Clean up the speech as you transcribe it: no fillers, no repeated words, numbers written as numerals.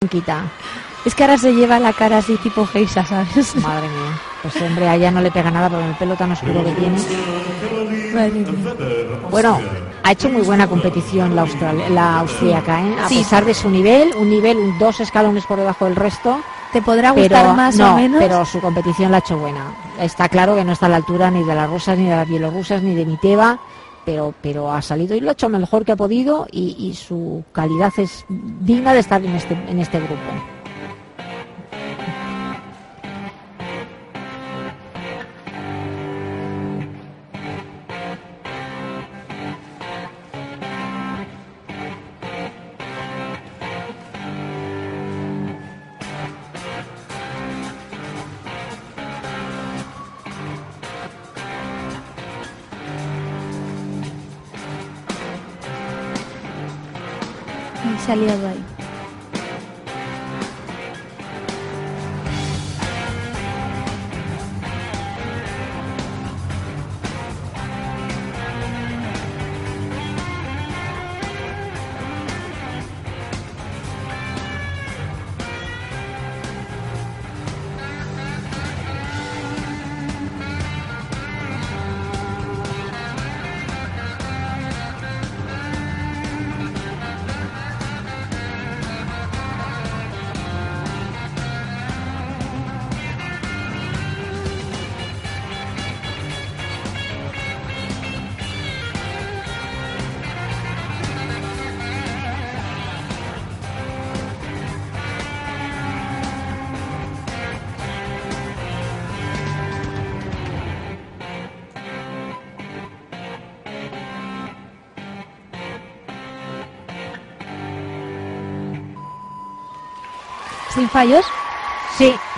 Quita. Es que ahora se lleva la cara así tipo geisha, ¿sabes? Madre mía. Pues hombre, a ella no le pega nada por el pelo tan oscuro que tiene. Madre mía. Bueno, ha hecho muy buena competición la austríaca, ¿eh? A Sí. pesar de su nivel, 2 escalones por debajo del resto. Te podrá gustar más no, o menos. pero su competición la ha hecho buena. Está claro que no está a la altura ni de las rusas, ni de las bielorrusas, ni de Miteva, pero ha salido y lo ha hecho mejor que ha podido y su calidad es digna de estar en este grupo. Y se ha liado ahí. ¿Sin fallos? Sí,